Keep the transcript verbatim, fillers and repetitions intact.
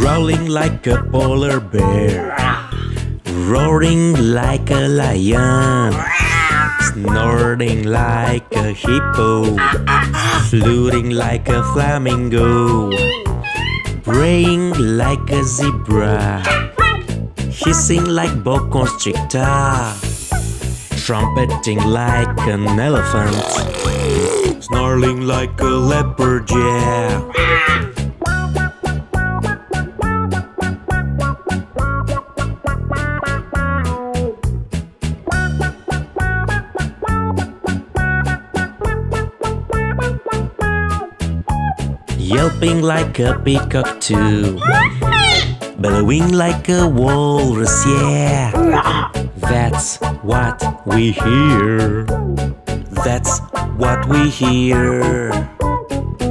Growling like a polar bear, roaring like a lion, snorting like a hippo, fluting like a flamingo, braying like a zebra, hissing like boa constrictor, trumpeting like an elephant, snarling like a leopard, yeah. Yelping like a peacock too, bellowing like a walrus, yeah. That's what we hear. That's what we hear.